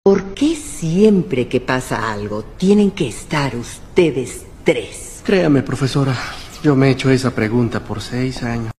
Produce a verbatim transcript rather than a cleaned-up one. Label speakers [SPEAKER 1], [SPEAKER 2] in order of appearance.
[SPEAKER 1] ¿Por qué siempre que pasa algo tienen que estar ustedes tres?
[SPEAKER 2] Créame, profesora, yo me he hecho esa pregunta por seis años.